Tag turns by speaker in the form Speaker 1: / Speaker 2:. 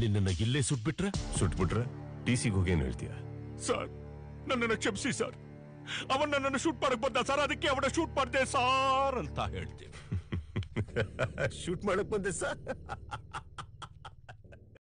Speaker 1: ನಿನ್ನ ಇಲ್ಲೇ
Speaker 2: ಸುಟ್ಬಿಟ್ರೆ ಟಿಸಿಗೆ ಹೋಗೇನು ಹೇಳ್ತೀಯ?
Speaker 1: ಸರ್, ನನ್ನನ್ನು ಕ್ಷಮಿಸಿ ಸರ್. ಅವನ್ ನನ್ನನ್ನು ಶೂಟ್ ಮಾಡಕ್ ಬಂದ ಸರ್, ಅದಕ್ಕೆ ಅವನ ಶೂಟ್ ಮಾಡಿದೆ ಸಾರ್ ಅಂತ ಹೇಳ್ತೀನಿ.
Speaker 2: ಶೂಟ್ ಮಾಡಕ್ ಬಂದೆ ಸರ್?